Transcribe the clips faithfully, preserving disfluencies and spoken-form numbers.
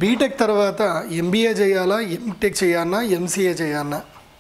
BTech తర్వాత MBA చేయాలా, MTech చేయాలన్నా, ఎంసీఏ చేయాలన్నా,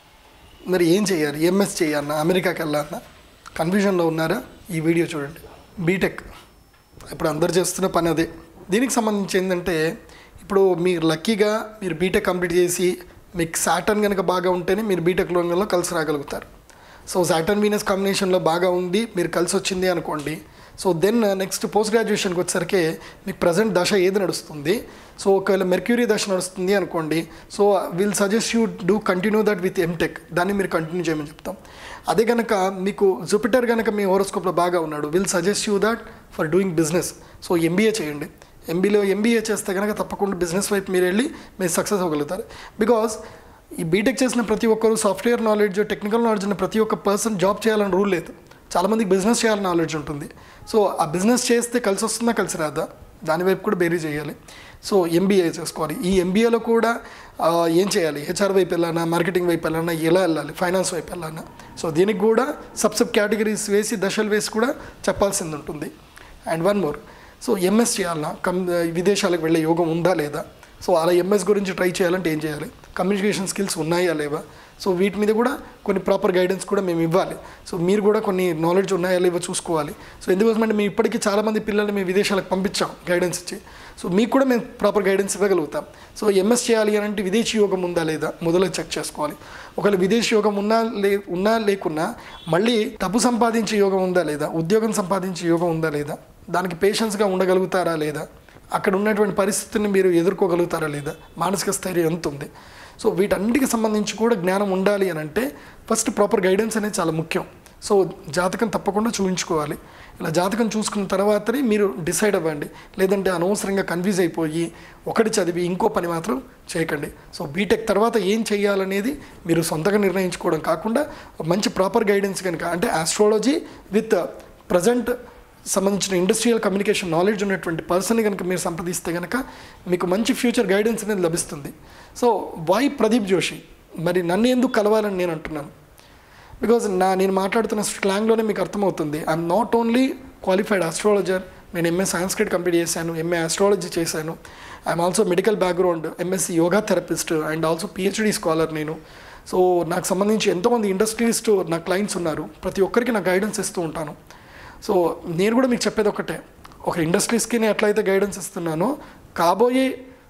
మరి ఏం చేయాలి, ఎంఎస్ చేయాలన్నా, అమెరికాకి వెళ్ళాలన్నా కన్ఫ్యూజన్లో ఉన్నారా? ఈ వీడియో చూడండి. బీటెక్ ఇప్పుడు అందరు చేస్తున్న పని అదే. దీనికి సంబంధించి ఏంటంటే ఇప్పుడు మీరు లక్కీగా మీరు బీటెక్ కంప్లీట్ చేసి మీకు సాటర్న్ కనుక బాగా ఉంటేనే మీరు బీటెక్ లోన్లో కలిసి రాగలుగుతారు. సో సాటర్న్ వీనస్ కాంబినేషన్లో బాగా ఉంది, మీరు కలిసి వచ్చింది అనుకోండి. సో దెన్ నెక్స్ట్ పోస్ట్ గ్రాడ్యుయేషన్కి వచ్చేసరికి మీకు ప్రజెంట్ దశ ఏది నడుస్తుంది, సో ఒకవేళ మెర్క్యూరీ దశ నడుస్తుంది అనుకోండి, so will suggest you do continue that with MTech, దాన్ని మీరు కంటిన్యూ చేయమని చెప్తాం. అదే కనుక మీకు జూపిటర్ కనుక మీ హోరోస్కోప్లో బాగా ఉన్నాడు, will suggest you that for doing business, so MBA చేయండి. ఎంబీలో ఎంబీఏ చేస్తే కనుక తప్పకుండా బిజినెస్ వైపు మీరు వెళ్ళి మీరు సక్సెస్ అవ్వగలుగుతారు. బికాజ్ ఈ బీటెక్ చేసిన ప్రతి ఒక్కరు సాఫ్ట్వేర్ నాలెడ్జ్, టెక్నికల్ నాలెడ్జ్ ఉన్న ప్రతి ఒక్క పర్సన్ జాబ్ చేయాలని రూల్ లేదు. చాలామందికి బిజినెస్ చేయాలని నాలెడ్జ్ ఉంటుంది. సో ఆ బిజినెస్ చేస్తే కలిసి వస్తుందా కలిసి రాదా దాని వైపు కూడా బేరీ చేయాలి. సో ఎంబీఏ చేసుకోవాలి. ఈ ఎంబీఏలో కూడా ఏం చేయాలి, హెచ్ఆర్ వైపు వెళ్ళాలన్నా, మార్కెటింగ్ వైపు వెళ్ళాలన్నా, ఎలా వెళ్ళాలి, ఫైనాన్స్ వైపు వెళ్ళాలన్నా, సో దీనికి కూడా సబ్ సబ్ కేటగిరీస్ వేసి దశలు వేసి కూడా చెప్పాల్సింది ఉంటుంది. And one more, so MS చేయాలన్నా, కమ్ విదేశాలకు వెళ్ళే యోగం ఉందా లేదా, సో అలా ఎంఎస్ గురించి ట్రై చేయాలంటే ఏం చేయాలి, కమ్యూనికేషన్ స్కిల్స్ ఉన్నాయా లేవా, సో వీటి మీద కూడా కొన్ని ప్రాపర్ గైడెన్స్ కూడా మేము ఇవ్వాలి. సో మీరు కూడా కొన్ని నాలెడ్జ్ ఉన్నాయా లేవో చూసుకోవాలి. సో ఎందుకోసమంటే మేము ఇప్పటికీ చాలామంది పిల్లల్ని మేము విదేశాలకు పంపించాం గైడెన్స్ ఇచ్చి. సో మీకు కూడా మేము ప్రాపర్ గైడెన్స్ ఇవ్వగలుగుతాం. సో ఎంఎస్ చేయాలి అని అంటే విదేశీ యోగం ఉందా లేదా మొదలు చెక్ చేసుకోవాలి. ఒకవేళ విదేశీ యోగం ఉన్నా లే ఉన్నా లేకున్నా మళ్ళీ డబ్బు సంపాదించే యోగం ఉందా లేదా, ఉద్యోగం సంపాదించే యోగం ఉందా లేదా, దానికి పేషెన్స్గా ఉండగలుగుతారా లేదా, అక్కడ ఉన్నటువంటి పరిస్థితిని మీరు ఎదుర్కోగలుగుతారా లేదా, మానసిక స్థైర్యం ఎంత ఉంది. సో వీటన్నిటికి సంబంధించి కూడా జ్ఞానం ఉండాలి అని అంటే ఫస్ట్ ప్రాపర్ గైడెన్స్ అనేది చాలా ముఖ్యం. సో జాతకం తప్పకుండా చూపించుకోవాలి. ఇలా జాతకం చూసుకున్న తర్వాతనే మీరు డిసైడ్ అవ్వండి. లేదంటే అనవసరంగా కన్ఫ్యూజ్ అయిపోయి ఒకటి చదివి ఇంకో పని మాత్రం చేయకండి. సో బీటెక్ తర్వాత ఏం చేయాలనేది మీరు సొంతంగా నిర్ణయించుకోవడం కాకుండా మంచి ప్రాపర్ గైడెన్స్ కనుక, అంటే ఆస్ట్రాలజీ విత్ ప్రజెంట్ సంబంధించిన ఇండస్ట్రియల్ కమ్యూనికేషన్ నాలెడ్జ్ ఉన్నటువంటి పర్సన్ని కనుక మీరు సంప్రదిస్తే కనుక మీకు మంచి ఫ్యూచర్ గైడెన్స్ అనేది లభిస్తుంది. సో వై ప్రదీప్ జోషి, మరి నన్ను ఎందుకు కలవాలని నేను అంటున్నాను. బికాజ్ నా నేను మాట్లాడుతున్న స్లాంగ్లోనే మీకు అర్థమవుతుంది. I'm not only qualified astrologer, నేను ఎంఏ సాంస్క్రిట్ కంప్లీట్ చేశాను, ఎంఏ ఆస్ట్రాలజీ చేశాను. I'm also medical background, MSc yoga therapist and also PhD scholar నేను. సో నాకు సంబంధించి ఎంతోమంది ఇండస్ట్రియలిస్ట్ నా క్లయింట్స్ ఉన్నారు. ప్రతి ఒక్కరికి నాకు గైడెన్స్ ఇస్తూ ఉంటాను. సో నేను కూడా మీకు చెప్పేది ఒకటే, ఒక ఇండస్ట్రీస్కి నేను ఎట్లయితే గైడెన్స్ ఇస్తున్నానో కాబోయే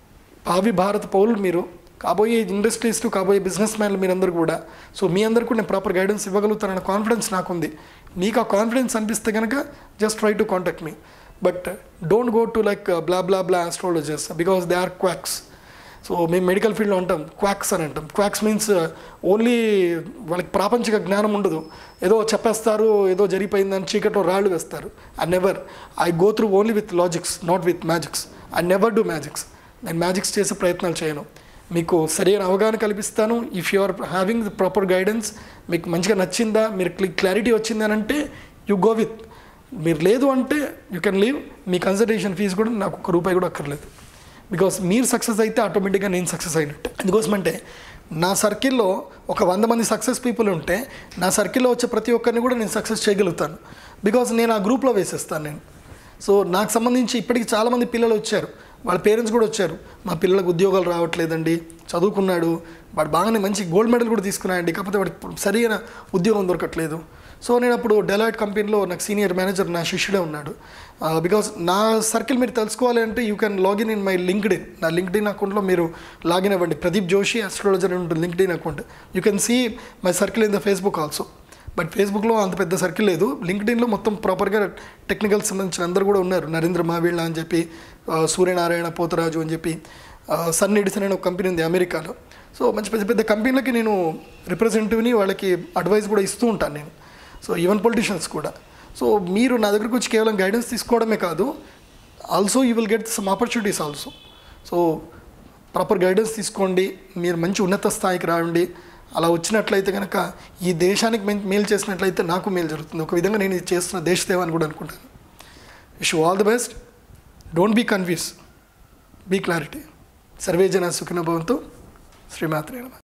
భావి భారత పౌరులు మీరు, కాబోయే ఇండస్ట్రీస్టు, కాబోయే బిజినెస్ మ్యాన్లు మీరందరూ కూడా, సో మీ అందరికీ కూడా నేను ప్రాపర్ గైడెన్స్ ఇవ్వగలుగుతానన్న కాన్ఫిడెన్స్ నాకుంది. మీకు ఆ కాన్ఫిడెన్స్ అనిపిస్తే కనుక just try to contact me. But don't go to like bla bla bla astrologers because they are quacks. So మేము మెడికల్ ఫీల్డ్లో అంటాం క్వాక్స్ అని అంటాం. క్వాక్స్ మీన్స్ ఓన్లీ వాళ్ళకి ప్రాపంచిక జ్ఞానం ఉండదు, ఏదో చెప్పేస్తారు, ఏదో జరిగిపోయిందని చీకట్లో రాళ్ళు వేస్తారు. I never I go through only with logics, not with magics. I never do magics. నేను మ్యాజిక్స్ చేసే ప్రయత్నాలు చేయను. మీకు సరైన అవగాహన కల్పిస్తాను. If you are having the proper guidance, మీకు మంచిగా నచ్చిందా, మీరు క్లారిటీ వచ్చింది అని అంటే యు గో విత్. మీరు లేదు అంటే యూ కెన్ లీవ్. మీ కన్సల్టేషన్ ఫీజు కూడా నాకు ఒక రూపాయి కూడా అక్కర్లేదు. బికాస్ మీరు సక్సెస్ అయితే ఆటోమేటిక్గా నేను సక్సెస్ అయినట్టు. ఎందుకోసమంటే నా సర్కిల్లో ఒక వంద మంది సక్సెస్ పీపుల్ ఉంటే నా సర్కిల్లో వచ్చే ప్రతి ఒక్కరిని కూడా నేను సక్సెస్ చేయగలుగుతాను. బికాజ్ నేను ఆ గ్రూప్లో వేసేస్తాను నేను. సో నాకు సంబంధించి ఇప్పటికి చాలామంది పిల్లలు వచ్చారు, వాళ్ళ పేరెంట్స్ కూడా వచ్చారు, మా పిల్లలకు ఉద్యోగాలు రావట్లేదండి, చదువుకున్నాడు, వాడు బాగానే మంచి గోల్డ్ మెడల్ కూడా తీసుకున్నాడండి, కాకపోతే వాడికి సరైన ఉద్యోగం దొరకట్లేదు. సో నేను అప్పుడు డెలాయిట్ కంపెనీలో నాకు సీనియర్ మేనేజర్ నా శిష్యుడే ఉన్నాడు. బికాజ్ నా సర్కిల్ మీరు తెలుసుకోవాలి అంటే you can login in my LinkedIn. నా లింక్డ్ఇన్ అకౌంట్లో మీరు లాగిన్ అవ్వండి. ప్రదీప్ జోషి ఆస్ట్రాలజర్ ఉంటుంది LinkedIn account. You can see my circle in the Facebook also. But ఫేస్బుక్లో అంత పెద్ద సర్కిల్ లేదు. లింక్డ్ఇన్లో మొత్తం ప్రాపర్గా టెక్నికల్ సంబంధించిన అందరూ కూడా ఉన్నారు. నరేంద్ర మావిళ్ళ అని చెప్పి, సూర్యనారాయణ పోతరాజు అని చెప్పి, సన్ ఎడిసన్ అనే ఒక కంపెనీ ఉంది అమెరికాలో. సో మంచి పెద్ద పెద్ద కంపెనీలకి నేను రిప్రజెంటేటివ్ని, వాళ్ళకి అడ్వైస్ కూడా ఇస్తూ ఉంటాను నేను. సో ఈవెన్ పొలిటీషియన్స్ కూడా. సో మీరు నా దగ్గరకు వచ్చి కేవలం గైడెన్స్ తీసుకోవడమే కాదు, also you will get some opportunities also. So proper guidance తీసుకోండి, మీరు మంచి ఉన్నత స్థాయికి రావండి. అలా వచ్చినట్లయితే కనుక ఈ దేశానికి మేలు చేసినట్లయితే నాకు మేలు జరుగుతుంది. ఒక విధంగా నేను ఇది చేస్తున్న దేశసేవ అని కూడా అనుకుంటాను. Wish you all the best. Don't be confuse, be clarity. సర్వే జన సుఖినో భవంతు. శ్రీమాత్రే నమః.